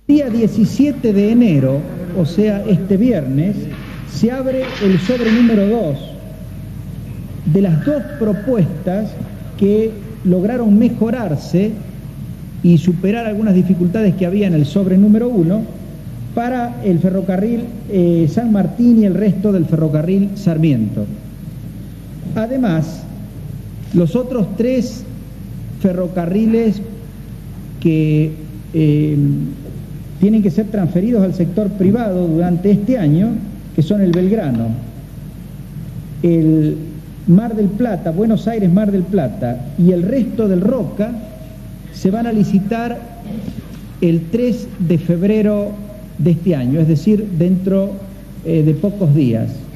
Día 17 de enero, o sea, este viernes, se abre el sobre número 2 de las dos propuestas que lograron mejorarse y superar algunas dificultades que había en el sobre número 1 para el ferrocarril San Martín y el resto del ferrocarril Sarmiento. Además, los otros 3 ferrocarriles que tienen que ser transferidos al sector privado durante este año, que son el Belgrano, el Mar del Plata, Buenos Aires Mar del Plata y el resto del Roca, se van a licitar el 3 de febrero de este año, es decir, dentro de pocos días.